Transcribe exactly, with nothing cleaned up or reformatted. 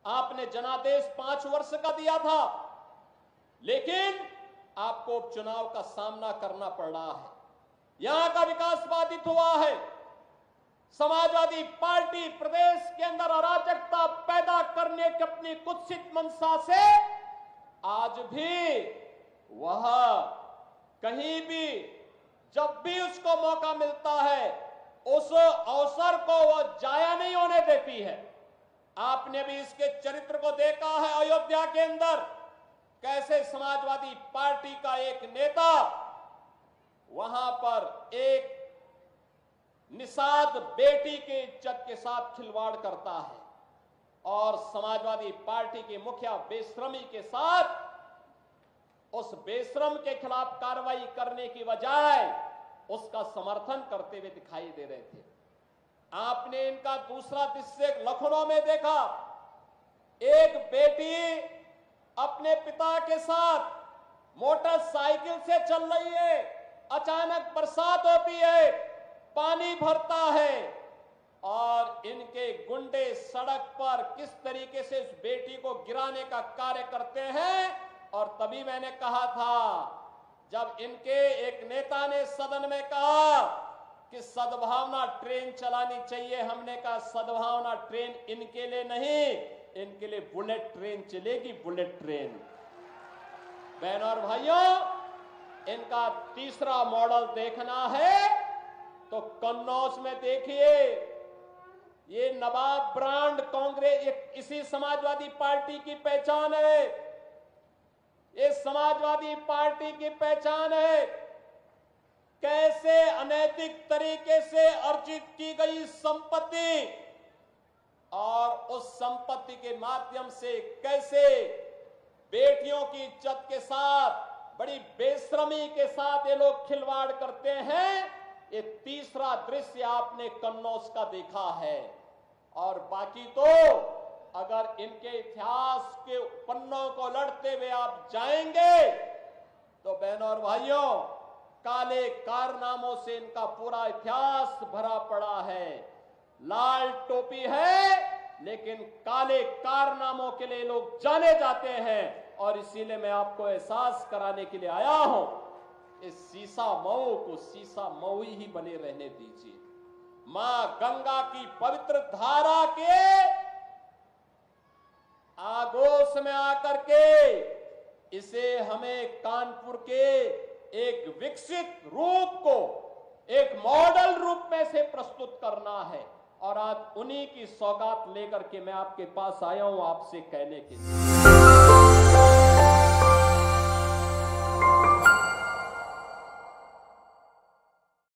आपने जनादेश पांच वर्ष का दिया था, लेकिन आपको उपचुनाव का सामना करना पड़ रहा है। यहां का विकास बाधित हुआ है। समाजवादी पार्टी प्रदेश के अंदर अराजकता पैदा करने की अपनी कुत्सित मंशा से आज भी वह कहीं भी जब भी उसको मौका मिलता है उस अवसर को वह जाया नहीं होने देती है। आपने भी इसके चरित्र को देखा है अयोध्या के अंदर, कैसे समाजवादी पार्टी का एक नेता वहां पर एक निषाद बेटी के इज्जत के साथ खिलवाड़ करता है और समाजवादी पार्टी के मुखिया बेशर्मी के साथ उस बेशरम के खिलाफ कार्रवाई करने की बजाय उसका समर्थन करते हुए दिखाई दे रहे थे। आपने इनका दूसरा दृश्य लखनऊ में देखा, एक बेटी अपने पिता के साथ मोटरसाइकिल से चल रही है, अचानक बरसात होती है, पानी भरता है और इनके गुंडे सड़क पर किस तरीके से इस बेटी को गिराने का कार्य करते हैं। और तभी मैंने कहा था, जब इनके एक नेता ने सदन में कहा कि सद्भावना ट्रेन चलानी चाहिए, हमने कहा सद्भावना ट्रेन इनके लिए नहीं, इनके लिए बुलेट ट्रेन चलेगी, बुलेट ट्रेन। बहनों और भाइयों, इनका तीसरा मॉडल देखना है तो कन्नौज में देखिए, ये नवाब ब्रांड कांग्रेस इसी समाजवादी पार्टी की पहचान है। ये समाजवादी पार्टी की पहचान है कैसे अनैतिक तरीके से अर्जित की गई संपत्ति और उस संपत्ति के माध्यम से कैसे बेटियों की इज्जत के साथ बड़ी बेशर्मी के साथ ये लोग खिलवाड़ करते हैं। ये तीसरा दृश्य आपने कन्नौज का देखा है। और बाकी तो अगर इनके इतिहास के पन्नों को लड़ते हुए आप जाएंगे तो बहनों और भाइयों, काले कारनामों से इनका पूरा इतिहास भरा पड़ा है। लाल टोपी है लेकिन काले कारनामों के लिए लोग जाने जाते हैं और इसीलिए मैं आपको एहसास कराने के लिए आया हूं, इस सीसा मऊ को सीसा मऊ ही बने रहने दीजिए। मां गंगा की पवित्र धारा के आगोश में आकर के इसे हमें कानपुर के एक विकसित रूप को एक मॉडल रूप में से प्रस्तुत करना है और आज उन्हीं की सौगात लेकर के मैं आपके पास आया हूं आपसे कहने के लिए।